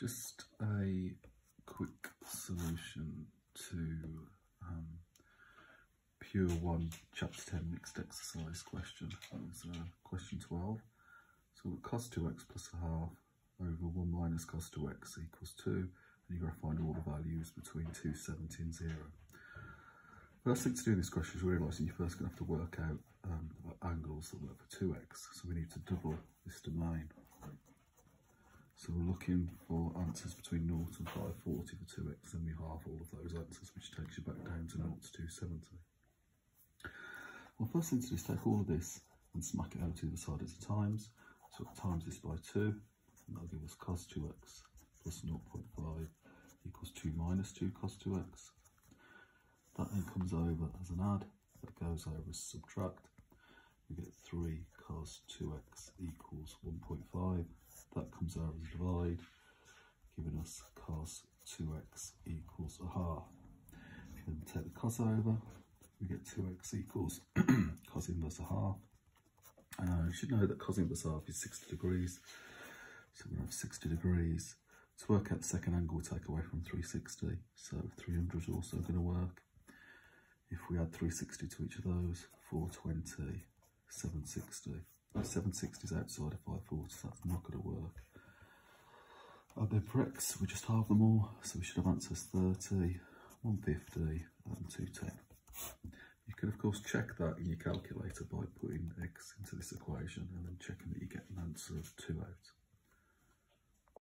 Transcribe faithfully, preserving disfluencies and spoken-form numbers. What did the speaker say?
Just a quick solution to um, Pure one Chapter ten mixed exercise question. It's uh, question twelve. So we've got cos two x plus a half over one minus cos two x equals two, and you've got to find all the values between two seventy and zero. First thing to do in this question is realising you're first going to have to work out um, angles that work for two x. So we need to double this domain. So we're looking for answers between zero and five forty for two x, then we halve all of those answers, which takes you back down to zero to two seventy. Well, first thing to do is take all of this and smack it out to the other side as times. So we'll times this by two, and that'll give us cos two x plus zero point five equals two minus two cos two x. That then comes over as an add, that goes over as subtract. We get three cos two x equals one point five. That comes over as a divide, giving us cos two x equals a half. If you then take the cos over, we get two x equals cos inverse a half. Uh, you should know that cos inverse half is sixty degrees. So we're going to have sixty degrees. To work out the second angle, we take away from three sixty. So three hundred is also going to work. If we add three sixty to each of those, four twenty, seven sixty. seven sixty is outside of five forty, so that's not going to work. And then for x, we just halve them all, so we should have answers thirty, one fifty, and two ten. You can of course check that in your calculator by putting x into this equation and then checking that you get an answer of two out.